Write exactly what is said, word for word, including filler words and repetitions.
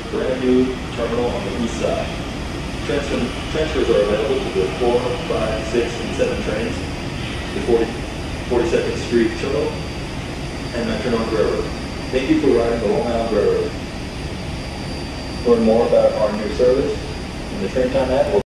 brand new terminal on the east side. Transfer, transfers are available to the four, five, six, and seven trains, the forty, forty-second Street Terminal, and Metronome Railroad. Thank you for riding the Long Island Railroad. Learn more about our new service and the train time ad will